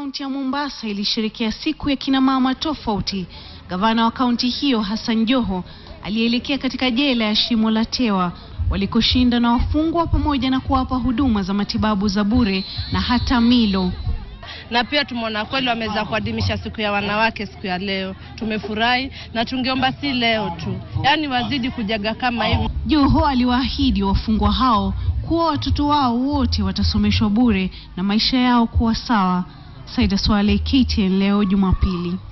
kaunti ya Mombasa ilisherehekea siku ya kina mama tofauti. Gavana wa kaunti hiyo Hassan Joho alielekea katika jela ya Shimo la Tewa walikoshinda na wafungwa pamoja na kuwapa huduma za matibabu za bure na hata milo. Na pia tumeona kweli wameweza kuadhimisha siku ya wanawake siku ya leo. Tumefurahi na tungeomba si leo tu, yani wazidi kujaga kama hivi. Joho aliwaahidi wafungwa hao kuwa watoto wao wote watasomeshwa bure na maisha yao kuwa sawa. Saida Swale, KTN leo Jumapili.